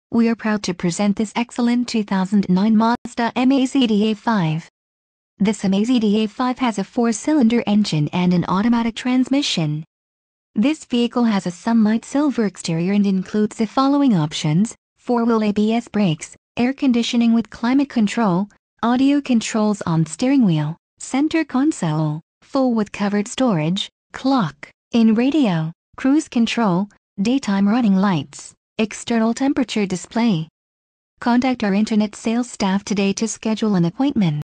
We are proud to present this excellent 2009 Mazda Mazda5. This Mazda5 has a 4-cylinder engine and an automatic transmission. This vehicle has a sunlight silver exterior and includes the following options: 4-wheel ABS brakes, air conditioning with climate control, audio controls on steering wheel, center console, full with covered storage, clock, in radio, cruise control, daytime running lights, external temperature display. Contact our internet sales staff today to schedule an appointment.